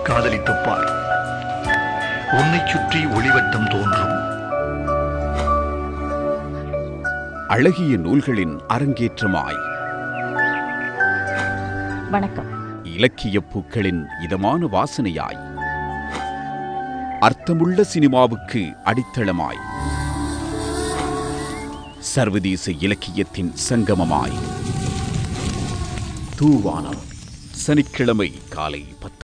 காதலித்துப் பார். உன்னைச் சுற்றி ஒளிவட்டம் தோன்றும். அழகிய நூல்களின் அரங்கேற்றமாய் வணக்கம். இலக்கிய பூக்களின் இதமான வாசனையாய் அர்த்தமுள்ள சினிமாவுக்கு அடித்தளமாய் சர்வதேச இலக்கியத்தின் சங்கமமாய் தூவானம். சனிக்கிழமை காலை 10